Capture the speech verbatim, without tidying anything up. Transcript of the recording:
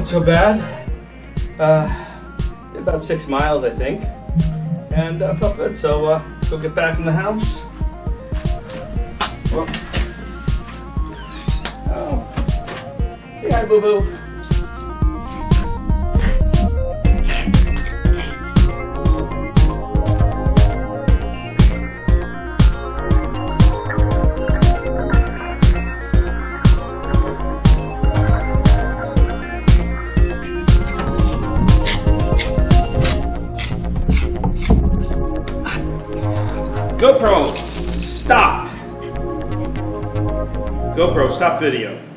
not so bad. Uh, about six miles, I think, and I uh, felt good. So uh, go get back in the house. Well, oh, say hi, boo boo. GoPro, stop. GoPro, stop video.